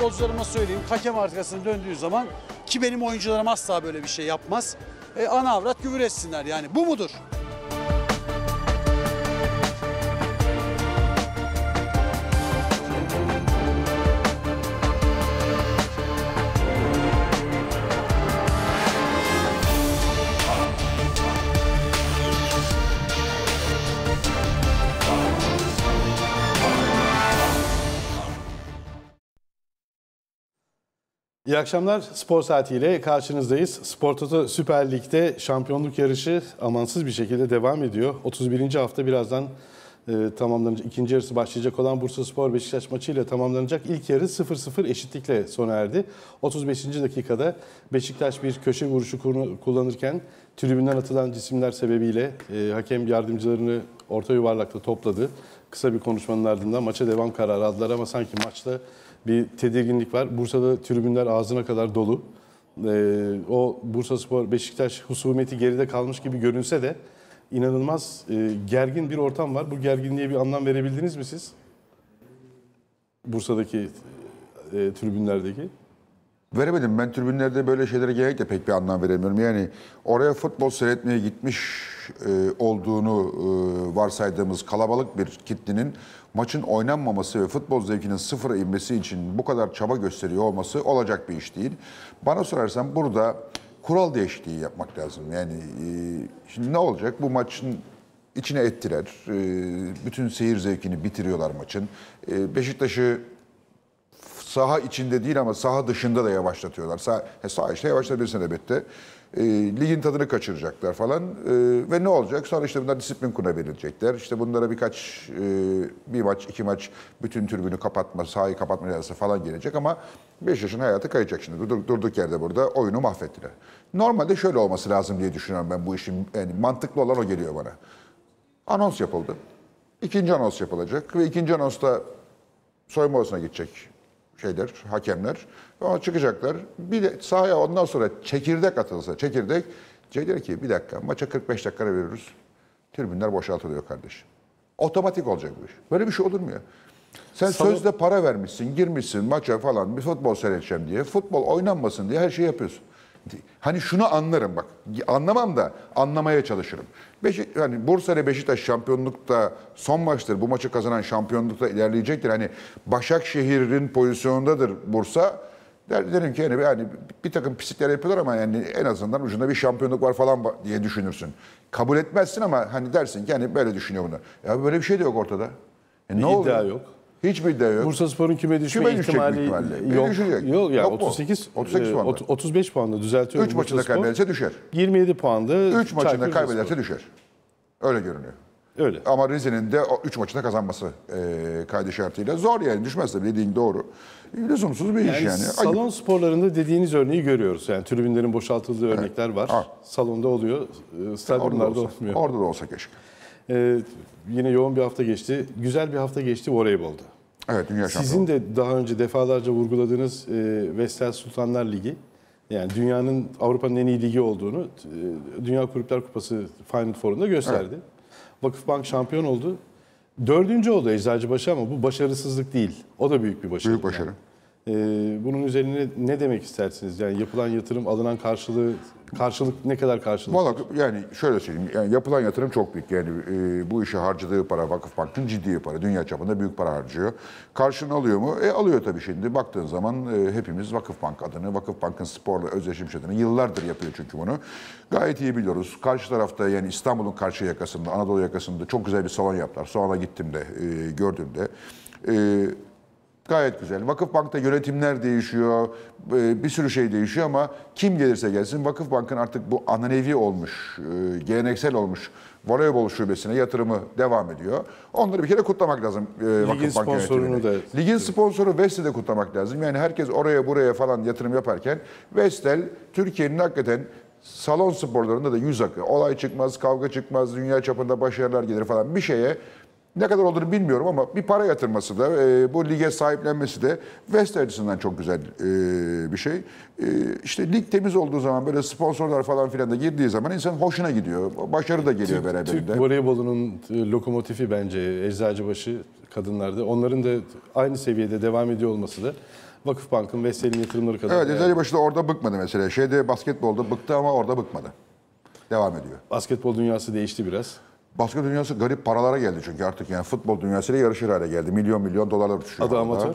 futbolcularıma söyleyeyim. Hakem arkasına döndüğü zaman, ki benim oyuncularım asla böyle bir şey yapmaz. Ana avrat küfür etsinler, yani bu mudur? İyi akşamlar. Spor Saati ile karşınızdayız. Spor Toto Süper Lig'de şampiyonluk yarışı amansız bir şekilde devam ediyor. 31. hafta birazdan tamamlanacak. İkinci yarısı başlayacak olan Bursaspor Beşiktaş maçıyla tamamlanacak. İlk yarı 0-0 eşitlikle sona erdi. 35. dakikada Beşiktaş bir köşe vuruşu kullanırken tribünden atılan cisimler sebebiyle hakem yardımcılarını orta yuvarlakta topladı. Kısa bir konuşmanın ardından maça devam kararı aldılar ama sanki maçta bir tedirginlik var. Bursa'da tribünler ağzına kadar dolu. O Bursaspor Beşiktaş husumeti geride kalmış gibi görünse de inanılmaz gergin bir ortam var. Bu gerginliğe bir anlam verebildiniz mi siz? Bursa'daki tribünlerdeki. Veremedim. Ben tribünlerde böyle şeylere genellikle pek bir anlam veremiyorum. Yani oraya futbol seyretmeye gitmiş olduğunu varsaydığımız kalabalık bir kitlenin maçın oynanmaması ve futbol zevkinin sıfıra inmesi için bu kadar çaba gösteriyor olması olacak bir iş değil. Bana sorarsan burada kural değişikliği yapmak lazım. Yani şimdi ne olacak? Bu maçın içine ettiler. Bütün seyir zevkini bitiriyorlar maçın. Beşiktaş'ı saha içinde değil ama saha dışında da yavaşlatıyorlar. Saha işte yavaşlatabilirsin elbette. Ligin tadını kaçıracaklar falan. Ve ne olacak? Sonra işte bunlar disiplin kuruluna verilecekler. İşte bunlara bir maç, iki maç bütün tribünü kapatma, sahayı kapatma cezası falan gelecek ama Beşiktaş'ın hayatı kayacak şimdi. Durduk yerde burada oyunu mahvettiler. Normalde şöyle olması lazım diye düşünüyorum ben bu işin. Yani mantıklı olan o geliyor bana. Anons yapıldı. İkinci anons yapılacak ve ikinci anonsta soyunma odasına gidecek hakemler. Ama çıkacaklar. Bir de sahaya ondan sonra çekirdek atılsa, çekirdek der ki bir dakika maça 45 dakika veriyoruz. Tribünler boşaltılıyor kardeşim. Otomatik olacak bu iş. Böyle bir şey olur mu ya? Sen sözde para vermişsin, girmişsin maça falan bir futbol seyredeceğim diye. Futbol oynanmasın diye her şeyi yapıyorsun. Hani şunu anlarım bak. Anlamam da anlamaya çalışırım. Hani Bursa ile Beşiktaş şampiyonlukta son maçtır. Bu maçı kazanan şampiyonlukta ilerleyecektir. Hani Başakşehir'in pozisyonundadır Bursa. Derim ki yani bir takım pislikler yapıyorlar ama yani en azından ucunda bir şampiyonluk var falan diye düşünürsün. Kabul etmezsin ama hani dersin ki hani böyle düşünüyor bunu. Ya böyle bir şey de yok ortada. Ne iddia yok. Hiçbir iddia yok. Bursaspor'un küme düşme ihtimali yok. Yok yani 38 puanda. 35 puanda düzeltiyor. 3 maçında kaybederse düşer. 27 puanda. 3 maçında kaybederse düşer. Öyle görünüyor. Öyle. Ama Rize'nin de 3 maçında kazanması kaydı şartıyla zor yani düşmez tabii dediğin doğru. Lüzumsuz bir iş yani. Salon sporlarında dediğiniz örneği görüyoruz. Yani tribünlerin boşaltıldığı örnekler var. Salonda oluyor, stadyumlarda olmuyor. Orada da olsa keşke. Yine yoğun bir hafta geçti. Güzel bir hafta geçti voleybolda. Evet, dünya şampiyonu. Sizin de daha önce defalarca vurguladığınız Vestel Sultanlar Ligi, yani dünyanın, Avrupa'nın en iyi ligi olduğunu Dünya Kulüpler Kupası Final Four'unda gösterdi. Evet. Vakıfbank şampiyon oldu. 4. oldu Eczacıbaşı ama bu başarısızlık değil. O da büyük bir başarı. Büyük başarı. Bunun üzerine ne demek istersiniz? Yani yapılan yatırım, alınan karşılık ne kadar karşılık? Vallahi yani şöyle söyleyeyim. Yani yapılan yatırım çok büyük. Yani bu işe harcadığı para Vakıfbank'ın ciddi para. Dünya çapında büyük para harcıyor. Karşılığını alıyor mu? Alıyor tabii şimdi. Baktığın zaman hepimiz Vakıfbank adını, Vakıfbank'ın sporla özdeşleşmiş adını yıllardır yapıyor çünkü bunu. Gayet iyi biliyoruz. Karşı tarafta yani İstanbul'un karşı yakasında, Anadolu yakasında çok güzel bir salon yaptılar. Salona gittim de, gördüm de. Gayet güzel. Vakıfbank'ta yönetimler değişiyor, bir sürü şey değişiyor ama kim gelirse gelsin Vakıfbank'ın artık bu ananevi olmuş, geleneksel olmuş voleybol şubesine yatırımı devam ediyor. Onları bir kere kutlamak lazım Vakıfbank yönetimini. Ligin sponsoru Vestel'i de kutlamak lazım. Yani herkes oraya buraya falan yatırım yaparken Vestel Türkiye'nin hakikaten salon sporlarında da yüz akı. Olay çıkmaz, kavga çıkmaz, dünya çapında başarılar gelir falan bir şeye ne kadar olduğunu bilmiyorum ama bir para yatırması da bu lige sahiplenmesi de Vestel açısından çok güzel bir şey. İşte lig temiz olduğu zaman böyle sponsorlar falan filan da girdiği zaman insan hoşuna gidiyor. Başarı da geliyor beraberinde. Türk voleybolunun lokomotifi bence Eczacıbaşı kadınlarda. Onların da aynı seviyede devam ediyor olması da Vakıfbank'ın, Vestel'in yatırımları kadar. Evet, Eczacıbaşı da orada bıkmadı mesela. Basketbolda bıktı ama orada bıkmadı. Devam ediyor. Basketbol dünyası değişti biraz. Basket dünyası garip paralara geldi çünkü artık yani futbol dünyasıyla yarışır hale geldi. Milyon dolarlar uçuşuyor. Adı orada. amatör.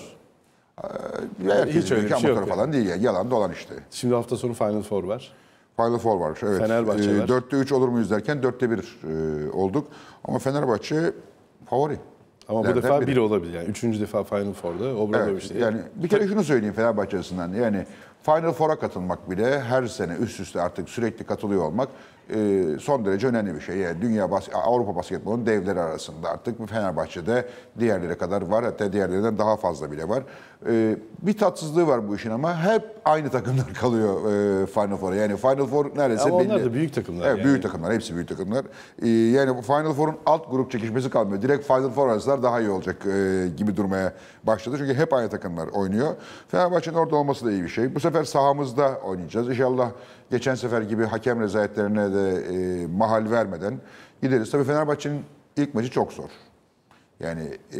Hiç öyle bir şey yok falan değil yani. Yalan dolan işte. Şimdi hafta sonu Final Four var. Final Four var. Evet. Fenerbahçe var. 4'te 3 olur muyuz derken 4'te 1 olduk. Ama Fenerbahçe favori. Ama bu defa biri olabilir. Yani 3. defa Final Four'da. Obradoviç Evet, yani bir kere şunu söyleyeyim Fenerbahçe açısından. Yani Final Four'a katılmak bile her sene üst üste artık sürekli katılıyor olmak son derece önemli bir şey. Yani Avrupa basketbolunun devleri arasında artık Fenerbahçe'de diğerleri kadar var. Hatta diğerlerinden daha fazla bile var. Bir tatsızlığı var bu işin ama hep aynı takımlar kalıyor Final Four'a. Yani Final Four neredeyse Ama belli. onlar da büyük takımlar. Evet, yani. büyük takımlar. Hepsi büyük takımlar. Yani bu Final Four'un alt grup çekişmesi kalmıyor. Direkt Final Four arasınlar daha iyi olacak gibi durmaya başladı. Çünkü hep aynı takımlar oynuyor. Fenerbahçe'nin orada olması da iyi bir şey. Bu sefer sahamızda oynayacağız. İnşallah geçen sefer gibi hakem rezaletlerine de mahal vermeden gideriz. Tabii Fenerbahçe'nin ilk maçı çok zor. Yani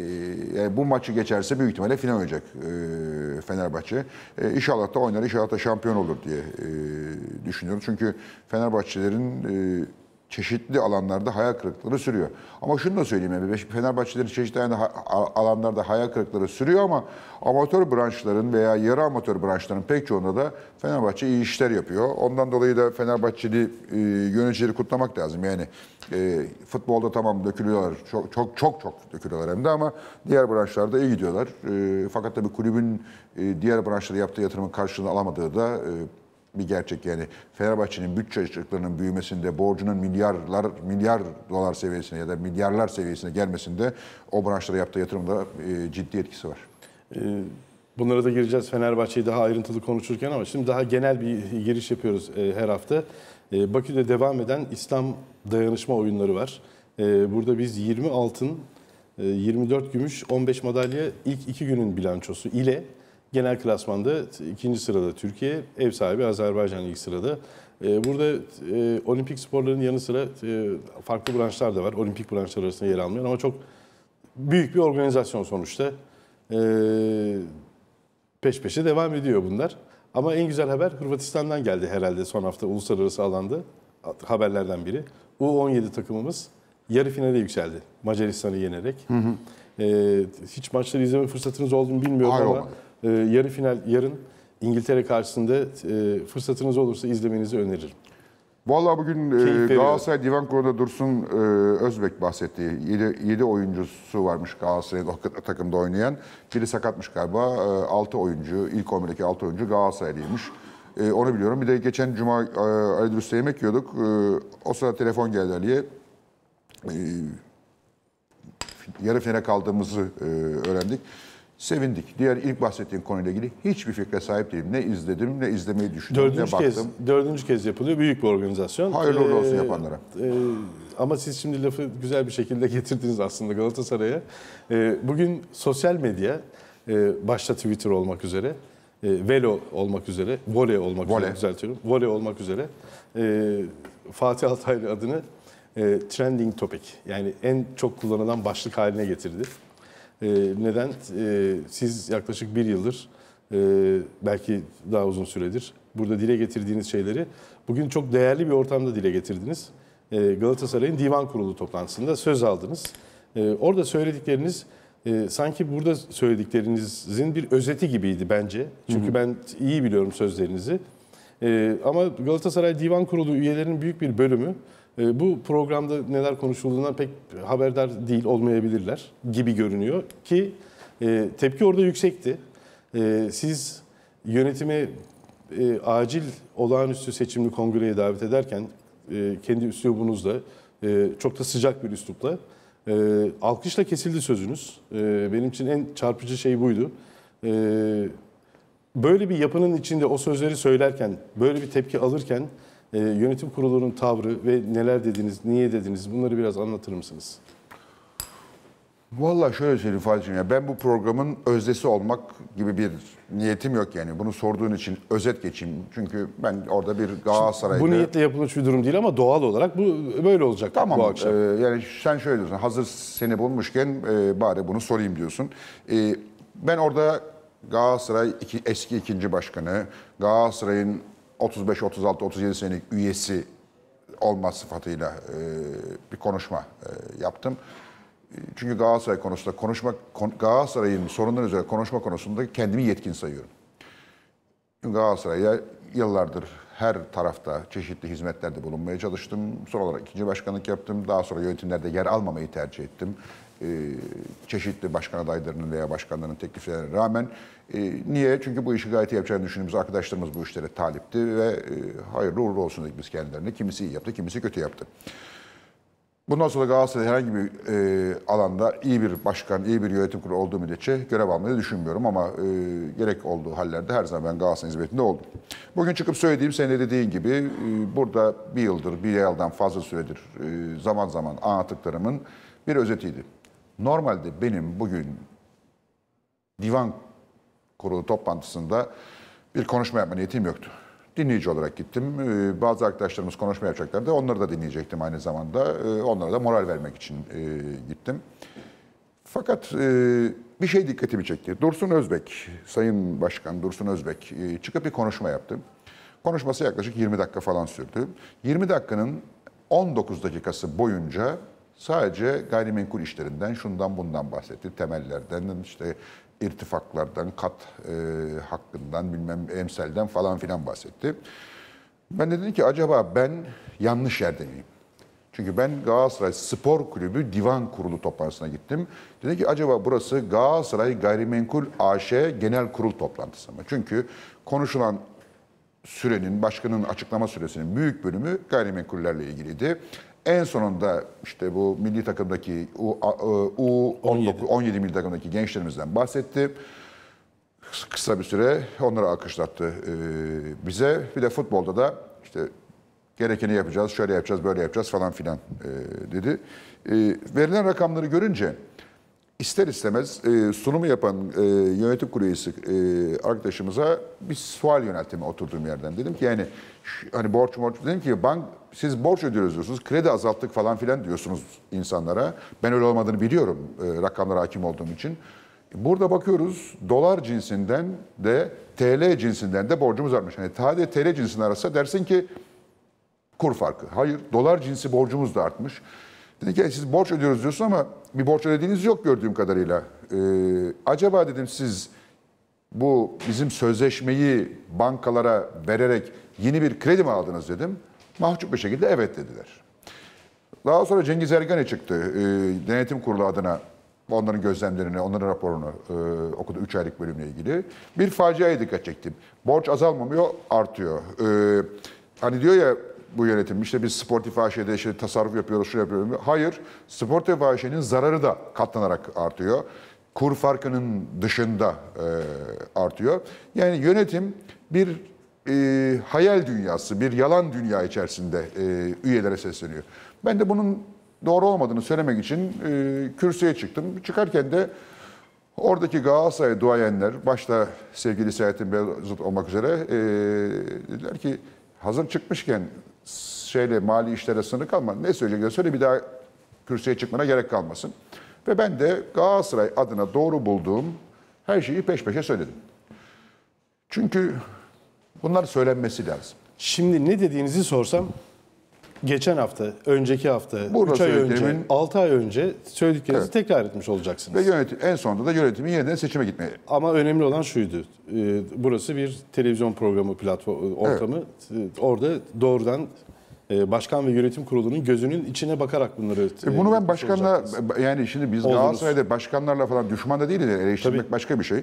bu maçı geçerse büyük ihtimalle final oynayacak Fenerbahçe. İnşallah da oynar, inşallah da şampiyon olur diye düşünüyorum. Çünkü Fenerbahçelerin çeşitli alanlarda hayal kırıklıkları sürüyor. Ama şunu da söyleyeyim, yani Fenerbahçelerin çeşitli alanlarda hayal kırıklıkları sürüyor ama amatör branşların veya yarı amatör branşların pek çoğunda da Fenerbahçe iyi işler yapıyor. Ondan dolayı da Fenerbahçeli yöneticileri kutlamak lazım. Yani futbolda tamam dökülüyorlar, çok dökülüyorlar hem de ama diğer branşlarda iyi gidiyorlar. Fakat tabii kulübün diğer branşlara yaptığı yatırımın karşılığını alamadığı da bir gerçek. Yani Fenerbahçe'nin bütçe açıklarının büyümesinde, borcunun milyar dolar seviyesine ya da milyarlar seviyesine gelmesinde o branşlara yaptığı yatırımda ciddi etkisi var. Bunlara da gireceğiz Fenerbahçe'yi daha ayrıntılı konuşurken ama şimdi daha genel bir giriş yapıyoruz her hafta. Bakü'de devam eden İslam dayanışma oyunları var. Burada biz 20 altın, 24 gümüş, 15 madalya ilk 2 günün bilançosu ile genel klasmanda 2. sırada Türkiye, ev sahibi Azerbaycan ilk sırada. Burada olimpik sporların yanı sıra farklı branşlar da var. Olimpik branşlar arasında yer almıyor ama çok büyük bir organizasyon sonuçta. Peş peşe devam ediyor bunlar. Ama en güzel haber Hırvatistan'dan geldi herhalde son hafta uluslararası alanda haberlerden biri. U17 takımımız yarı finale yükseldi Macaristan'ı yenerek. Hiç maçları izleme fırsatınız oldu mu bilmiyorum Hayır, ama yarı final yarın İngiltere karşısında fırsatınız olursa izlemenizi öneririm. Vallahi bugün Galatasaray Divan Kurulu'nda Dursun Özbek bahsetti. 7 oyuncusu varmış Galatasaray'ın o takımda oynayan. Biri sakatmış galiba. 6 oyuncu, ilk 11'deki 6 oyuncu Galatasaraylıymış. Onu biliyorum. Bir de geçen cuma Ali Dürüst'e yemek yiyorduk. O sırada telefon geldi Ali'ye. Yarı finale kaldığımızı öğrendik. Sevindik. Diğer ilk bahsettiğim konuyla ilgili hiçbir fikre sahip değilim. Ne izledim, ne izlemeyi düşündüm, ne baktım. Dördüncü kez yapılıyor. Büyük bir organizasyon. Hayırlı uğurlu olsun yapanlara. Ama siz şimdi lafı güzel bir şekilde getirdiniz aslında Galatasaray'a. Bugün sosyal medya, başta Twitter olmak üzere, Velo olmak üzere, voley olmak üzere düzeltiyorum. Voley olmak üzere Fatih Altaylı adını trending topic yani en çok kullanılan başlık haline getirdi. Neden? Siz yaklaşık bir yıldır, belki daha uzun süredir burada dile getirdiğiniz şeyleri bugün çok değerli bir ortamda dile getirdiniz. Galatasaray'ın divan kurulu toplantısında söz aldınız. Orada söyledikleriniz sanki burada söylediklerinizin bir özeti gibiydi bence. Çünkü ben iyi biliyorum sözlerinizi. Ama Galatasaray Divan Kurulu üyelerinin büyük bir bölümü bu programda neler konuşulduğundan pek haberdar değil olmayabilirler gibi görünüyor ki tepki orada yüksekti. Siz yönetimi acil olağanüstü seçimli kongreye davet ederken kendi üslubunuzla çok da sıcak bir üslupla alkışla kesildi sözünüz. Benim için en çarpıcı şey buydu. Böyle bir yapının içinde o sözleri söylerken, böyle bir tepki alırken yönetim kurulunun tavrı ve neler dediniz, niye dediniz bunları biraz anlatır mısınız? Vallahi şöyle söyleyeyim Fatih'im ya ben bu programın özdesi olmak gibi bir niyetim yok yani. Bunu sorduğun için özet geçeyim. Çünkü ben orada bir Galatasaray'da... Bu niyetle yapılmış bir durum değil ama doğal olarak bu böyle olacak tamam, bu akşam. Yani sen şöyle diyorsun, hazır seni bulmuşken bari bunu sorayım diyorsun. Ben orada Galatasaray eski ikinci başkanı, Galatasaray'ın 35, 36, 37 senelik üyesi olma sıfatıyla bir konuşma yaptım. Çünkü Galatasaray konusunda Galatasaray'ın sorunları üzerine konuşma konusunda kendimi yetkin sayıyorum. Çünkü Galatasaray'a yıllardır her tarafta çeşitli hizmetlerde bulunmaya çalıştım. Son olarak ikinci başkanlık yaptım. Daha sonra yönetimlerde yer almamayı tercih ettim. Çeşitli başkan adaylarının veya başkanların tekliflerine rağmen. Niye? Çünkü bu işi gayet iyi yapacağını düşündüğümüz arkadaşlarımız bu işlere talipti ve hayırlı uğurlu olsun dedik biz kendilerine. Kimisi iyi yaptı, kimisi kötü yaptı. Bundan sonra Galatasaray'da herhangi bir alanda iyi bir başkan, iyi bir yönetim kurulu olduğu müddetçe görev almayı düşünmüyorum ama gerek olduğu hallerde her zaman ben Galatasaray'ın hizmetinde oldum. Bugün çıkıp söylediğim, senin de dediğin gibi burada bir yıldır, bir yıldan fazla süredir zaman zaman anlattıklarımın bir özetiydi. Normalde benim bugün divan kurulu toplantısında bir konuşma yapma niyetim yoktu. Dinleyici olarak gittim. Bazı arkadaşlarımız konuşma yapacaklardı. Onları da dinleyecektim aynı zamanda. Onlara da moral vermek için gittim. Fakat bir şey dikkatimi çekti. Dursun Özbek, Sayın Başkan Dursun Özbek çıkıp bir konuşma yaptı. Konuşması yaklaşık 20 dakika falan sürdü. 20 dakikanın 19 dakikası boyunca sadece gayrimenkul işlerinden, şundan bundan bahsetti. Temellerden, işte irtifaklardan, kat hakkından, bilmem emselden falan filan bahsetti. Ben de dedim ki acaba ben yanlış yerde miyim? Çünkü ben Galatasaray Spor Kulübü Divan Kurulu toplantısına gittim. Dedi ki acaba burası Galatasaray Gayrimenkul AŞ Genel Kurul toplantısı mı? Çünkü konuşulan sürenin, başkanın açıklama süresinin büyük bölümü gayrimenkullerle ilgiliydi. En sonunda işte bu milli takımdaki U17 milli takımdaki gençlerimizden bahsetti. Kısa bir süre onları alkışlattı bize. Bir de futbolda da işte gerekeni yapacağız, şöyle yapacağız, böyle yapacağız falan filan dedi. Verilen rakamları görünce ister istemez sunumu yapan yönetim kurulu üyesi arkadaşımıza bir sual yöneltimi oturduğum yerden. Dedim ki yani hani borç dedim ki siz borç ödüyoruz diyorsunuz, kredi azalttık falan filan diyorsunuz insanlara. Ben öyle olmadığını biliyorum rakamlara hakim olduğum için. Burada bakıyoruz dolar cinsinden de TL cinsinden de borcumuz artmış. Hani sadece TL cinsini arasa dersin ki kur farkı. Hayır, dolar cinsi borcumuz da artmış. Dedi ki siz borç ödüyoruz diyorsun ama bir borç ödediğiniz yok gördüğüm kadarıyla. Acaba dedim siz bu bizim sözleşmeyi bankalara vererek yeni bir kredi mi aldınız dedim. Mahcup bir şekilde evet dediler. Daha sonra Cengiz Ergane çıktı denetim kurulu adına onların gözlemlerini, onların raporunu okudu 3 aylık bölümle ilgili. Bir faciaya dikkat çektim. Borç azalmamıyor, artıyor. Hani diyor ya bu yönetim işte biz Sportif AŞ'de işte tasarruf yapıyoruz, şu yapıyoruz. Hayır, Sportif AŞ'nin zararı da katlanarak artıyor. Kur farkının dışında artıyor. Yani yönetim bir hayal dünyası, bir yalan dünya içerisinde üyelere sesleniyor. Ben de bunun doğru olmadığını söylemek için kürsüye çıktım. Çıkarken de oradaki Galatasaray duayenler, başta sevgili Selahattin Beyazıt olmak üzere dediler ki hazır çıkmışken mali işlere sınırlı kalma. Ne söyleyecekler söyle bir daha kürsüye çıkmana gerek kalmasın. Ve ben de Galatasaray adına doğru bulduğum her şeyi peş peşe söyledim. Çünkü bunlar söylenmesi lazım. Şimdi ne dediğinizi sorsam geçen hafta, önceki hafta, Burada 3 ay önce, söylediğimin- 6 ay önce söylediklerinizi Evet. tekrar etmiş Ve olacaksınız. en sonunda da yönetimin yeniden seçime gitmeye. Ama önemli olan şuydu. Burası bir televizyon programı platformu ortamı. Orada doğrudan başkan ve yönetim kurulunun gözünün içine bakarak bunları Bunu ben başkanla, soracaksınız. yani şimdi biz Oldunuz. Galatasaray'da başkanlarla falan düşman da değiliz. Eleştirmek Tabii. başka bir şey.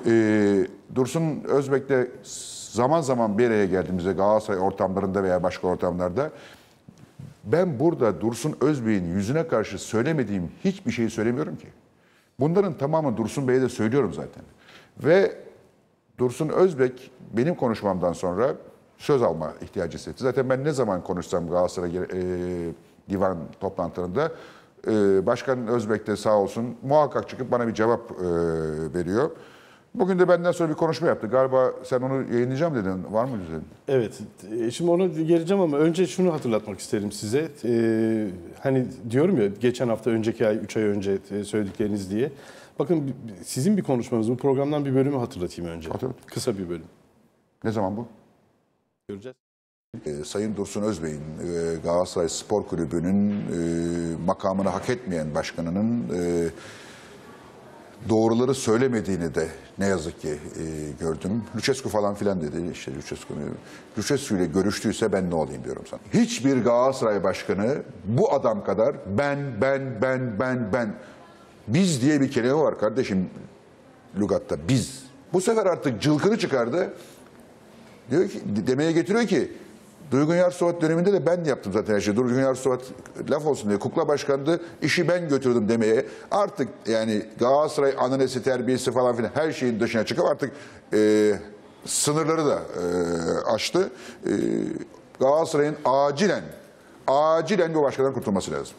Dursun Özbek'le zaman zaman bir araya geldiğimizde Galatasaray ortamlarında veya başka ortamlarda ben burada Dursun Özbek'in yüzüne karşı söylemediğim hiçbir şeyi söylemiyorum ki. Bunların tamamını Dursun Bey'e de söylüyorum zaten. Ve Dursun Özbek benim konuşmamdan sonra söz alma ihtiyacı hissetti. Zaten ben ne zaman konuşsam Galatasaray divan toplantılarında Başkan Özbek de sağ olsun muhakkak çıkıp bana bir cevap veriyor. Bugün de benden sonra bir konuşma yaptı. Galiba sen onu yayınlayacağım dedin. Var mı dedin? Evet, şimdi ona geleceğim ama önce şunu hatırlatmak isterim size. Hani diyorum ya geçen hafta, önceki ay, 3 ay önce söyledikleriniz diye. Bakın sizin bir konuşmanız, bu programdan bir bölümü hatırlatayım önce. Hatırlat. Kısa bir bölüm. Ne zaman bu? Göreceğiz. Sayın Dursun Özbey'in Galatasaray Spor Kulübü'nün makamını hak etmeyen başkanının doğruları söylemediğini de ne yazık ki gördüm. Lucescu falan filan dedi. İşte Lucescu ile görüştüyse ben ne olayım diyorum sana. Hiçbir Galatasaray başkanı bu adam kadar ben biz diye bir kelime var kardeşim lügatta, biz. Bu sefer artık cılkını çıkardı. Diyor ki, demeye getiriyor ki Duygun Yarsuvat döneminde de ben yaptım zaten her şeyi. Duygun Yarsuvat laf olsun diye kukla başkandı, işi ben götürdüm demeye. Artık yani Galatasaray ananesi, terbiyesi falan filan her şeyin dışına çıkıp artık sınırları da aştı. Galatasaray'ın acilen bu başkandan kurtulması lazım.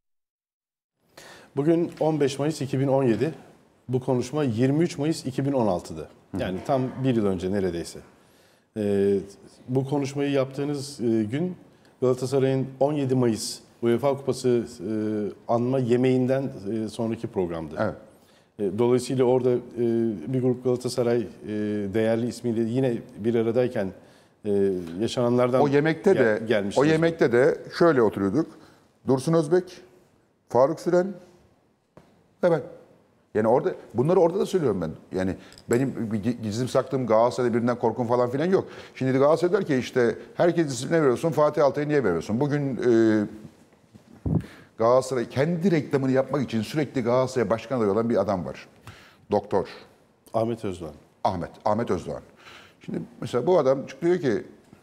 Bugün 15 Mayıs 2017. Bu konuşma 23 Mayıs 2016'da. Yani tam bir yıl önce neredeyse. Bu konuşmayı yaptığınız gün Galatasaray'ın 17 Mayıs UEFA Kupası anma yemeğinden sonraki programdı. Evet. Dolayısıyla orada bir grup Galatasaray değerli ismiyle yine bir aradayken yaşananlardan O yemekte de şöyle oturuyorduk. Dursun Özbek, Faruk Süren ve ben. Yani bunları orada da söylüyorum ben. Yani benim gizlim saklım Galatasaray'da birinden korkum falan filan yok. Şimdi Galatasaray der ki işte herkes disipline veriyorsun, Fatih Altay'ı niye veriyorsun? Bugün Galatasaray kendi reklamını yapmak için sürekli Galatasaray başkan adayı olan bir adam var. Doktor Ahmet Özdoğan. Ahmet Özdoğan. Şimdi mesela bu adam çıkıyor ki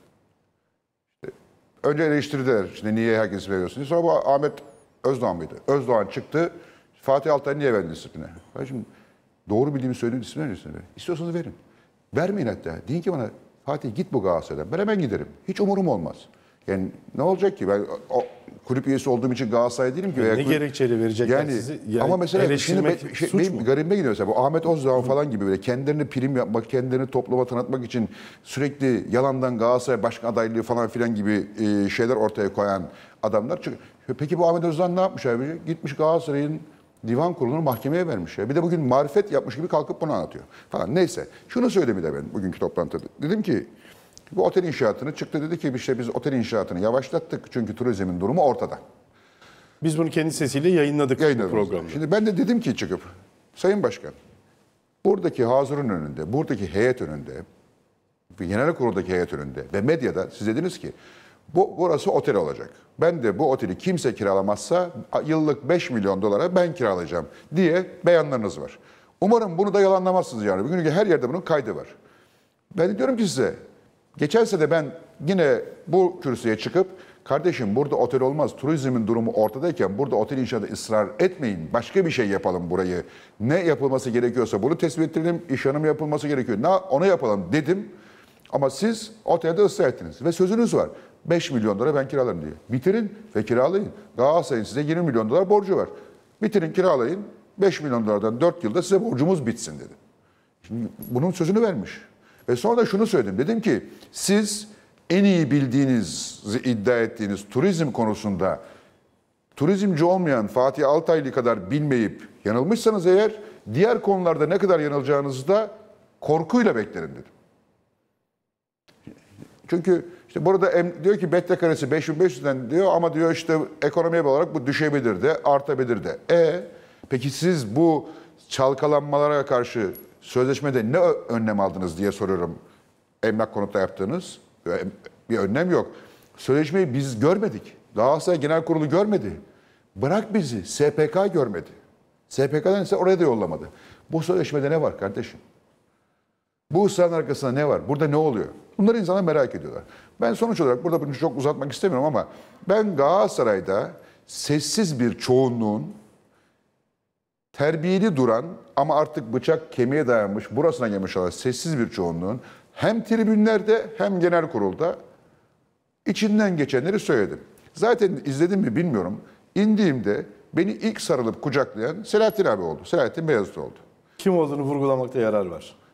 işte, önce eleştirdiler. Şimdi niye herkes veriyorsun? Sonra bu Ahmet Özdoğan mıydı? Özdoğan çıktı. Fatih Altay niye verdin disipline? Ben şimdi doğru bildiğimi söyleyeyim, disipline verirsin. İstiyorsanız verin. Vermeyin hatta. Deyin ki bana Fatih git bu Galatasaray'dan. Ben hemen giderim. Hiç umurum olmaz. Yani ne olacak ki? Ben o kulüp üyesi olduğum için Galatasaray değilim ki. Ne gerekçeyle verecekler sizi? Yani ama mesela şimdi mu? garibime gidiyor mesela. Bu Ahmet Özdoğan falan gibi böyle kendilerini prim yapmak, kendilerini topluma tanıtmak için sürekli yalandan Galatasaray başkan adaylığı falan filan gibi şeyler ortaya koyan adamlar. Peki bu Ahmet Özdoğan ne yapmış abi? Gitmiş Galatasaray'ın divan kurulunu mahkemeye vermiş ya. Bir de bugün marifet yapmış gibi kalkıp bunu anlatıyor falan. Neyse. Şunu söyledim bir de ben bugünkü toplantıda. Dedim ki bu otel inşaatını çıktı dedi ki işte biz otel inşaatını yavaşlattık çünkü turizmin durumu ortada. Biz bunu kendi sesiyle yayınladık bu programda. Şimdi ben de dedim ki çıkıp Sayın Başkan buradaki hazırın önünde, buradaki heyet önünde, genel kuruldaki heyet önünde ve medyada siz dediniz ki burası otel olacak. Ben de bu oteli kimse kiralamazsa yıllık 5 milyon dolara ben kiralayacağım diye beyanlarınız var. Umarım bunu da yalanlamazsınız yani. Bugün her yerde bunun kaydı var. Ben de diyorum ki size, geçen sene ben yine bu kürsüye çıkıp kardeşim burada otel olmaz, turizmin durumu ortadayken burada otel inşaatı ısrar etmeyin, başka bir şey yapalım burayı. Ne yapılması gerekiyorsa bunu tespit ettirelim, iş hanımı yapılması gerekiyor. Onu yapalım dedim. Ama siz otelde ısrar ettiniz ve sözünüz var. 5 milyon dolara ben kiralarım diye. Bitirin ve kiralayın. Galatasaray'ın size 20 milyon dolar borcu var. Bitirin, kiralayın. 5 milyon dolardan 4 yılda size borcumuz bitsin dedi. Şimdi bunun sözünü vermiş. Ve sonra da şunu söyledim. Dedim ki siz en iyi bildiğinizi iddia ettiğiniz turizm konusunda turizmci olmayan Fatih Altaylı kadar bilmeyip yanılmışsanız eğer diğer konularda ne kadar yanılacağınızı da korkuyla beklerim dedim. Çünkü işte burada diyor ki metrekaresi 5500'den diyor ama diyor işte ekonomiye olarak bu düşebilir de artabilir de. Peki siz bu çalkalanmalara karşı sözleşmede ne önlem aldınız diye soruyorum. Emlak konutta yaptığınız bir önlem yok. Sözleşmeyi biz görmedik. Galatasaray Genel Kurulu görmedi. Bırak bizi SPK görmedi. SPK'dan ise oraya da yollamadı. Bu sözleşmede ne var kardeşim? Bu ısrarın arkasında ne var? Burada ne oluyor? Bunları insanlar merak ediyorlar. Ben sonuç olarak burada bunu çok uzatmak istemiyorum ama ben Galatasaray'da sessiz bir çoğunluğun terbiyeli duran ama artık bıçak kemiğe dayanmış, burasına gelmiş olan sessiz bir çoğunluğun hem tribünlerde hem genel kurulda içinden geçenleri söyledim. Zaten izledim mi bilmiyorum. İndiğimde beni ilk sarılıp kucaklayan Selahattin abi oldu. Selahattin Beyazıt oldu. Kim olduğunu vurgulamakta yarar var.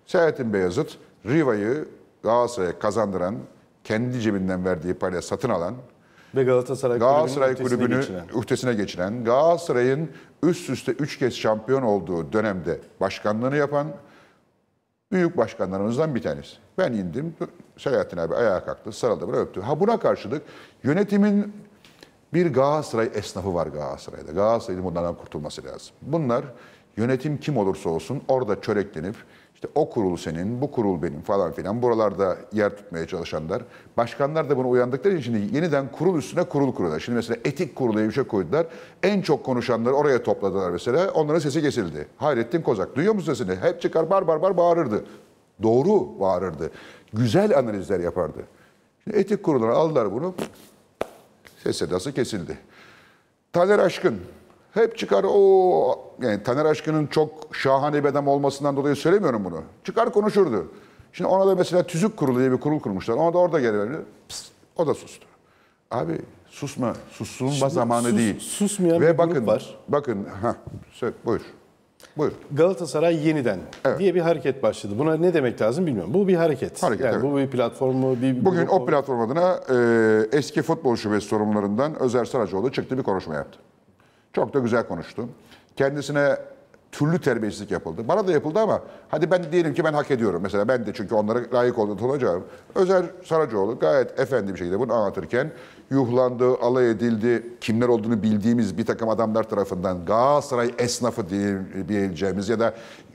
Selahattin Beyazıt, Riva'yı Galatasaray'a kazandıran, kendi cebinden verdiği parayla satın alan, Ve Galatasaray kulübünün ühtesine geçiren, Galatasaray'ın üst üste 3 kez şampiyon olduğu dönemde başkanlığını yapan büyük başkanlarımızdan bir tanesi. Ben indim, Selahattin abi ayağa kalktı, sarıldı, bana öptü. Ha buna karşılık yönetimin bir Galatasaray esnafı var Galatasaray'da. Galatasaray'ın bunlardan kurtulması lazım. Bunlar yönetim kim olursa olsun orada çöreklenip işte o kurul senin, bu kurul benim falan filan buralarda yer tutmaya çalışanlar. Başkanlar da buna uyandıkları için şimdi yeniden kurul üstüne kurul kuruyorlar. Şimdi mesela etik kurulu diye bir şey koydular. En çok konuşanları oraya topladılar mesela. Onların sesi kesildi. Hayrettin Kozak. Duyuyor musun sesini? Hep çıkar bar bağırırdı. Doğru bağırırdı. Güzel analizler yapardı. Şimdi etik kuruluna aldılar bunu. Ses sedası kesildi. Taner Aşkın hep çıkar yani Taner Aşkın'ın çok şahane bir adam olmasından dolayı söylemiyorum bunu. Çıkar konuşurdu. Şimdi ona da mesela tüzük kurulu diye bir kurul kurmuşlar. Ona da orada geliyor. O da sustu. Abi susma. Susulma zamanı değil. Susmayan ve bir bakın, grup var. Bakın buyur. Buyur. Galatasaray yeniden diye bir hareket başladı. Buna ne demek lazım bilmiyorum. Bu bir hareket. Hareket, yani evet. bu bir platform mu? Bugün o platform adına eski futbol şubesi sorumlularından Özer Saracoğlu çıktı bir konuşma yaptı. Çok da güzel konuştu. Kendisine türlü terbiyesizlik yapıldı. Bana da yapıldı ama hadi ben diyelim ki ben hak ediyorum. Mesela ben de çünkü onlara layık olduğunu olacağım. Özer Saracoğlu gayet efendi bir şekilde bunu anlatırken yuhlandı, alay edildi. Kimler olduğunu bildiğimiz bir takım adamlar tarafından Galatasaray esnafı diyebileceğimiz ya da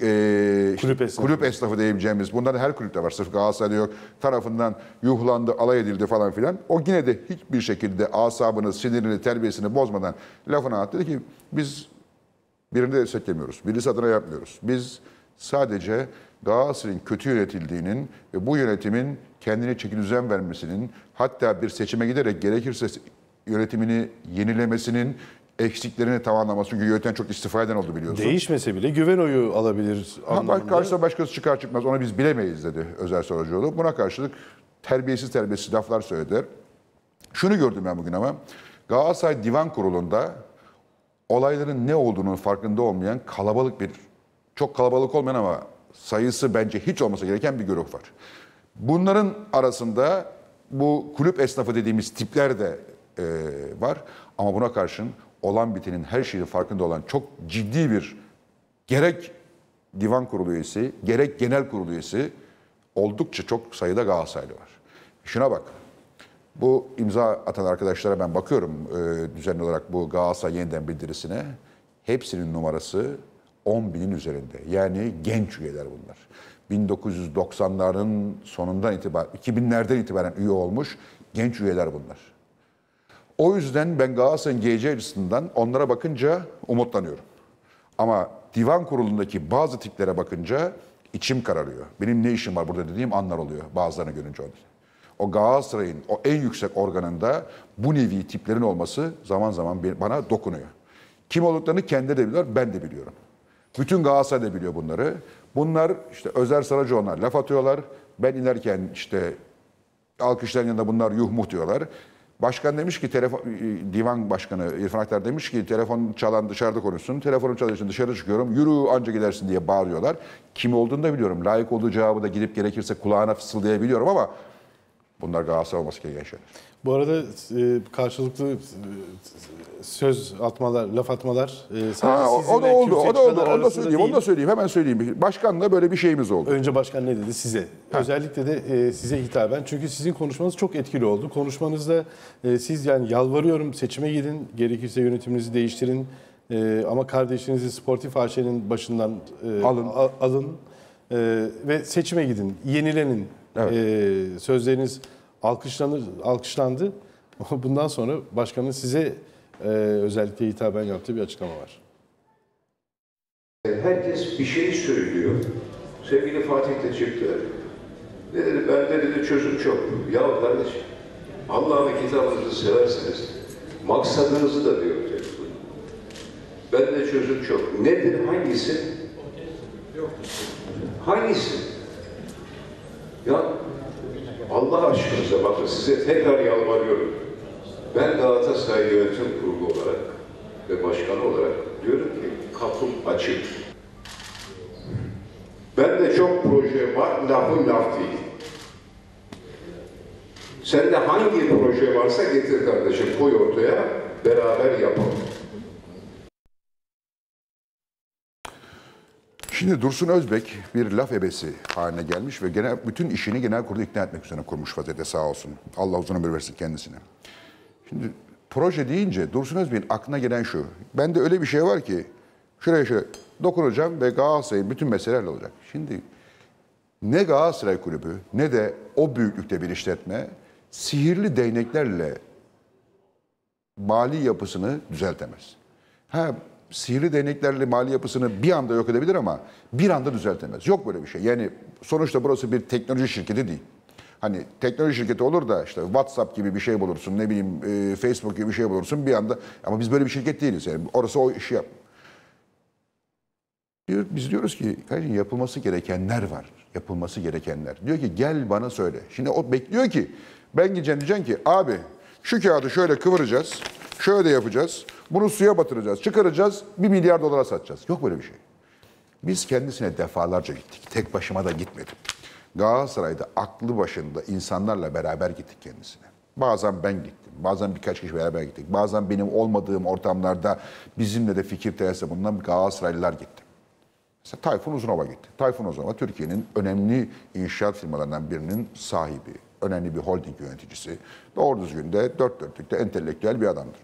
kulüp esnafı diyebileceğimiz, bunların her kulüpte var, sırf Galatasaray'da yok, tarafından yuhlandı, alay edildi falan filan. O yine de hiçbir şekilde asabını, sinirini, terbiyesini bozmadan lafını attı. Dedi ki biz birini de desteklemiyoruz. Birisi adına yapmıyoruz. Biz sadece Galatasaray'ın kötü yönetildiğinin ve bu yönetimin kendine çekidüzen vermesinin, hatta bir seçime giderek gerekirse yönetimini yenilemesinin, eksiklerini tamamlaması. Çünkü yöneten çok istifa eden oldu biliyorsun. Değişmese bile güven oyu alabilir anlamında. Karşısına başkası çıkar çıkmaz onu biz bilemeyiz dedi Özer Saracoğlu. Buna karşılık terbiyesiz laflar söylediler. Şunu gördüm ben bugün ama Galatasaray Divan Kurulu'nda olayların ne olduğunun farkında olmayan çok kalabalık olmayan ama sayısı bence hiç olmasa gereken bir güruh var. Bunların arasında bu kulüp esnafı dediğimiz tipler de var. Ama buna karşın olan bitenin her şeyin farkında olan çok ciddi bir gerek divan kurulu üyesi, gerek genel kurulu üyesi oldukça çok sayıda Galatasaraylı var. Şuna bak. Bu imza atan arkadaşlara ben bakıyorum düzenli olarak bu Galatasaray yeniden bildirisine. Hepsinin numarası 10.000'in üzerinde. Yani genç üyeler bunlar. 1990'ların sonundan itibaren, 2000'lerden itibaren üye olmuş genç üyeler bunlar. O yüzden ben Galatasaray'ın geleceği açısından onlara bakınca umutlanıyorum. Ama divan kurulundaki bazı tiplere bakınca içim kararıyor. Benim ne işim var burada dediğim anlar oluyor bazılarını görünce. O Galatasaray'ın o en yüksek organında bu nevi tiplerin olması zaman zaman bana dokunuyor. Kim olduklarını kendileri de biliyor, ben de biliyorum. Bütün Galatasaray da biliyor bunları. Bunlar işte Özer Saracoğlu'na laf atıyorlar. Ben inerken işte alkışların yanında bunlar yuh muh diyorlar. Başkan demiş ki, divan başkanı İrfan Aktar demiş ki telefon çalan dışarıda konuşsun. Telefonum çaldığı için dışarı çıkıyorum. Yürü anca gidersin diye bağırıyorlar. Kim olduğunu da biliyorum. Layık olduğu cevabı da gidip gerekirse kulağına fısıldayabiliyorum ama bunlar Galatasaray olması gereken şeyler. Bu arada karşılıklı söz atmalar, laf atmalar o da oldu. Onu da söyleyeyim. Hemen söyleyeyim. Başkanla böyle bir şeyimiz oldu. Önce başkan ne dedi size? Özellikle de size hitaben. Çünkü sizin konuşmanız çok etkili oldu. Konuşmanızda siz yani yalvarıyorum seçime gidin, gerekirse yönetiminizi değiştirin. Ama kardeşinizi Sportif AŞ'nin başından alın ve seçime gidin, yenilenin. Evet. Sözleriniz alkışlandı. Bundan sonra başkanın size özellikle hitaben yaptığı bir açıklama var. Herkes bir şey söylüyor. Sevgili Fatih de çıktı. Ne dedi? Bende dedi çözüm çok. Ya kardeşim, Allah'ın kitabınızı severseniz maksadınızı da diyor. Bende çözüm çok. Nedir? Hangisi? Hangisi? Ya Allah aşkınıza bakın, size tekrar yalvarıyorum. Ben Galatasaray Yönetim Kurulu olarak ve başkanı olarak diyorum ki kapım açık. Ben de çok projem proje var, lafın laf değil. Sende hangi proje varsa getir kardeşim, koy ortaya, beraber yapalım. Şimdi Dursun Özbek bir laf ebesi haline gelmiş ve bütün işini genel kurulu ikna etmek üzere kurmuş vaziyette, sağ olsun. Allah uzun ömür versin kendisine. Şimdi proje deyince Dursun Özbek'in aklına gelen şu. Bende öyle bir şey var ki şuraya şöyle dokunacağım ve Galatasaray'ın bütün meselelerle olacak. Şimdi ne Galatasaray Kulübü ne de o büyüklükte bir işletme sihirli değneklerle mali yapısını düzeltemez. Sihirli değneklerle mali yapısını bir anda yok edebilir ama bir anda düzeltemez. Yok böyle bir şey. Yani sonuçta burası bir teknoloji şirketi değil. Hani teknoloji şirketi olur da işte WhatsApp gibi bir şey bulursun, ne bileyim Facebook gibi bir şey bulursun bir anda. Ama biz böyle bir şirket değiliz. Yani orası o işi yap. Biz diyoruz ki kardeşim yapılması gerekenler var. Yapılması gerekenler. Diyor ki gel bana söyle. Şimdi o bekliyor ki ben gideceğim diyeceğim ki abi şu kağıdı şöyle kıvıracağız. Şöyle yapacağız. Bunu suya batıracağız. Çıkaracağız. 1 milyar dolara satacağız. Yok böyle bir şey. Biz kendisine defalarca gittik. Tek başıma da gitmedim. Galatasaray'da aklı başında insanlarla beraber gittik kendisine. Bazen ben gittim. Bazen birkaç kişi beraber gittik. Bazen benim olmadığım ortamlarda bizimle de fikir tersi bulunan Galatasaraylılar gitti. Mesela Tayfun Uzunova gitti. Tayfun Uzunova Türkiye'nin önemli inşaat firmalarından birinin sahibi. Önemli bir holding yöneticisi. Doğru düzgün de dört dörtlükte entelektüel bir adamdır.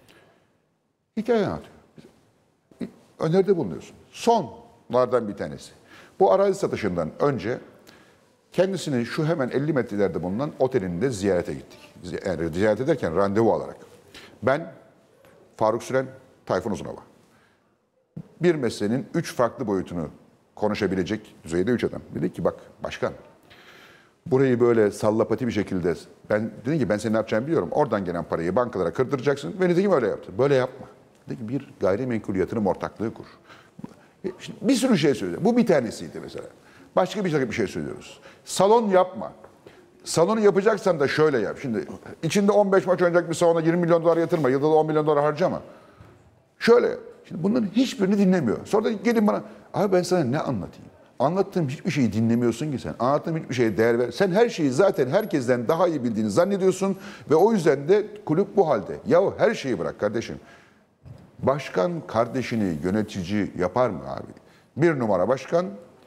Hikaye anlatıyor. Öneride bulunuyorsun. Sonlardan bir tanesi. Bu arazi satışından önce kendisini şu hemen 50 metrelerde bulunan otelinde ziyarete gittik. Yani ziyaret ederken randevu alarak. Ben, Faruk Süren, Tayfun Uzunova. Bir meselenin 3 farklı boyutunu konuşabilecek düzeyde 3 adam. Dedi ki bak başkan, burayı böyle sallapati bir şekilde, dedim ki ben senin ne yapacağını biliyorum. Oradan gelen parayı bankalara kırdıracaksın. Ve nitekim öyle yaptı. Böyle yapma. Dedi ki bir gayrimenkul yatırım ortaklığı kur. Şimdi bir sürü şey söyledi. Bu bir tanesiydi mesela. Başka bir şey söylüyoruz. Salon yapma. Salonu yapacaksan da şöyle yap. Şimdi içinde 15 maç oynayacak bir salona 20 milyon dolar yatırma. Yılda da 10 milyon dolar harcama. Şöyle. Şimdi bunların hiçbirini dinlemiyor. Sonra da gelin bana, abi ben sana ne anlatayım? Anlattığım hiçbir şeyi dinlemiyorsun ki sen. Anlattığım hiçbir şeye değer ver. Sen her şeyi zaten herkesten daha iyi bildiğini zannediyorsun ve o yüzden de kulüp bu halde. Yahu her şeyi bırak kardeşim. Başkan kardeşini yönetici yapar mı abi? 1 numara başkan,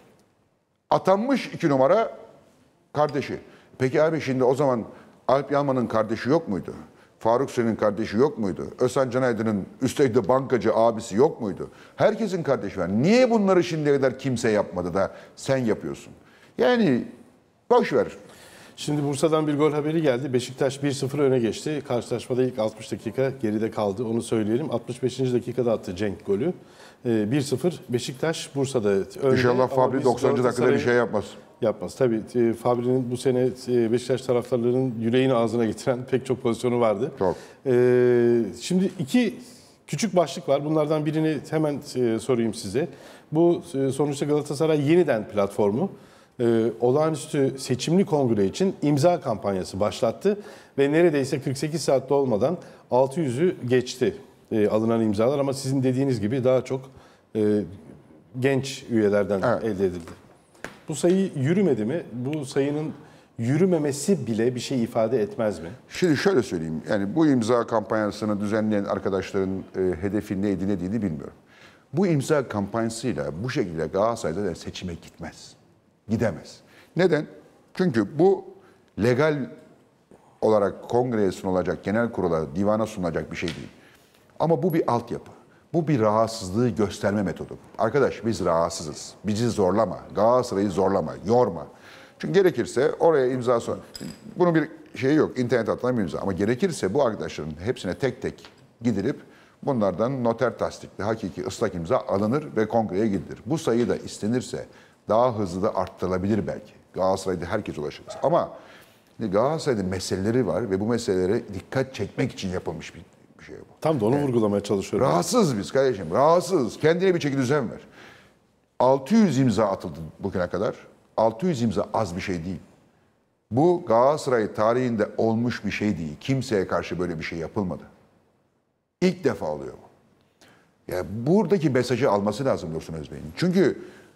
atanmış 2 numara kardeşi. Peki abi şimdi o zaman Alp Yalman'ın kardeşi yok muydu? Faruk Süren'in kardeşi yok muydu? Özhan Canaydın'ın üstelik de bankacı abisi yok muydu? Herkesin kardeşi var. Niye bunları şimdiye kadar kimse yapmadı da sen yapıyorsun? Yani boş ver. Şimdi Bursa'dan bir gol haberi geldi. Beşiktaş 1-0 öne geçti. Karşılaşmada ilk 60 dakika geride kaldı. Onu söyleyelim. 65. dakikada attı Cenk golü. 1-0 Beşiktaş Bursa'da önde. İnşallah Fabri 90. dakikada bir şey yapmaz. Yapmaz. Tabii Fabri'nin bu sene Beşiktaş taraftarlarının yüreğini ağzına getiren pek çok pozisyonu vardı. Çok. Şimdi 2 küçük başlık var. Bunlardan birini hemen sorayım size. Bu sonuçta Galatasaray yeniden platformu olağanüstü seçimli kongre için imza kampanyası başlattı ve neredeyse 48 saatte olmadan 600'ü geçti alınan imzalar ama sizin dediğiniz gibi daha çok genç üyelerden elde edildi. Bu sayı yürümedi mi? Bu sayının yürümemesi bile bir şey ifade etmez mi? Şimdi şöyle söyleyeyim. Yani bu imza kampanyasını düzenleyen arkadaşların hedefi neydi ne değildi bilmiyorum. Bu imza kampanyasıyla bu şekilde Galatasaray'da da seçime gitmez. Gidemez. Neden? Çünkü bu legal olarak kongreye sunulacak, genel kurula, divana sunulacak bir şey değil. Ama bu bir altyapı. Bu bir rahatsızlığı gösterme metodu. Arkadaş biz rahatsızız. Bizi zorlama. Galatasaray'ı zorlama. Yorma. Çünkü gerekirse oraya imza sonra. Bunun bir şeyi yok. İnternet atılan bir imza. Ama gerekirse bu arkadaşların hepsine tek tek gidilip bunlardan noter tasdikli, hakiki ıslak imza alınır ve kongreye gidilir. Bu sayı da istenirse daha hızlı da arttırılabilir belki. Galatasaray'da herkes ulaşır. Ama Galatasaray'da meseleleri var ve bu meselelere dikkat çekmek için yapılmış bir şey bu. Tam da onu vurgulamaya çalışıyorum. Rahatsız biz kardeşim, rahatsız. Kendine bir çeki düzen ver. 600 imza atıldı bugüne kadar. 600 imza az bir şey değil. Bu Galatasaray tarihinde olmuş bir şey değil. Kimseye karşı böyle bir şey yapılmadı. İlk defa oluyor bu. Yani buradaki mesajı alması lazım Dursun Özbey'in. Çünkü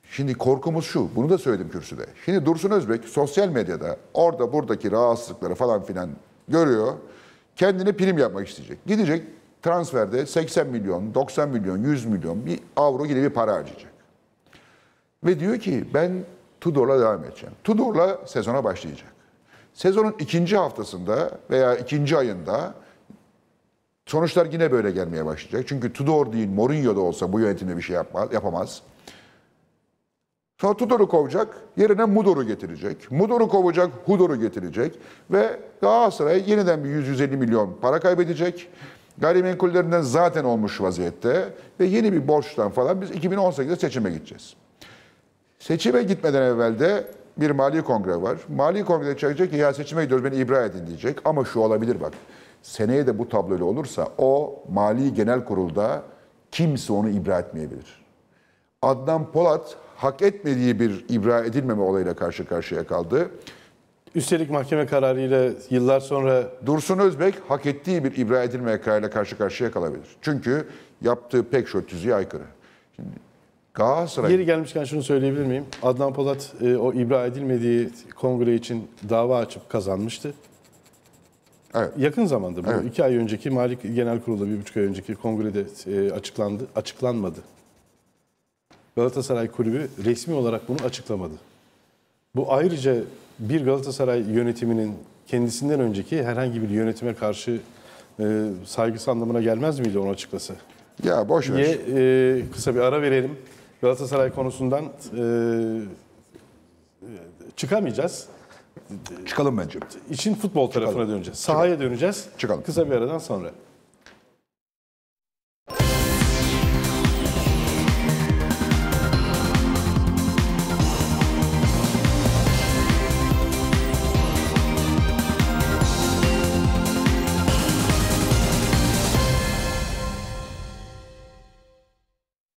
Şimdi korkumuz şu, bunu da söyledim kürsüde. Şimdi Dursun Özbek sosyal medyada orada buradaki rahatsızlıkları falan filan görüyor. Kendine prim yapmak isteyecek. Gidecek transferde 80 milyon, 90 milyon, 100 milyon bir avro gibi bir para harcayacak. Ve diyor ki ben Tudor'la devam edeceğim. Tudor'la sezona başlayacak. Sezonun ikinci haftasında veya ikinci ayında sonuçlar yine böyle gelmeye başlayacak. Çünkü Tudor değil, Mourinho da olsa bu yönetimde bir şey yapamaz. Sonra Tudor'u kovacak, yerine Mudor'u getirecek. Mudor'u kovacak, Hudor'u getirecek. Ve Galatasaray yeniden bir 100-150 milyon para kaybedecek. Gayrimenkullerinden zaten olmuş vaziyette. Ve yeni bir borçtan falan biz 2018'de seçime gideceğiz. Seçime gitmeden evvel de bir mali kongre var. Mali kongrede çıkacak ki ya seçime gidiyoruz beni ibra edin diyecek. Ama şu olabilir bak. Seneye de bu tabloyla olursa o mali genel kurulda kimse onu ibra etmeyebilir. Adnan Polat hak etmediği bir ibra edilmeme olayıyla karşı karşıya kaldı. Üstelik mahkeme kararıyla yıllar sonra Dursun Özbek hak ettiği bir ibra edilmeme kararıyla karşı karşıya kalabilir. Çünkü yaptığı pek çok tüzüğe aykırı. Şimdi Galatasaray... yeri gelmişken şunu söyleyebilir miyim? Adnan Polat o ibra edilmediği kongre için dava açıp kazanmıştı. Evet. Yakın zamanda bu Evet. 2 ay önceki Mali Genel Kurulu'da 1,5 ay önceki kongrede açıklanmadı. Galatasaray Kulübü resmi olarak bunu açıklamadı. Bu ayrıca bir Galatasaray yönetiminin kendisinden önceki herhangi bir yönetime karşı saygısı anlamına gelmez miydi onu açıklasa? Ya boş ver. Kısa bir ara verelim. Galatasaray konusundan çıkamayacağız. Çıkalım bence. İşin futbol tarafına döneceğiz. Sahaya döneceğiz. Çıkalım. Kısa bir aradan sonra.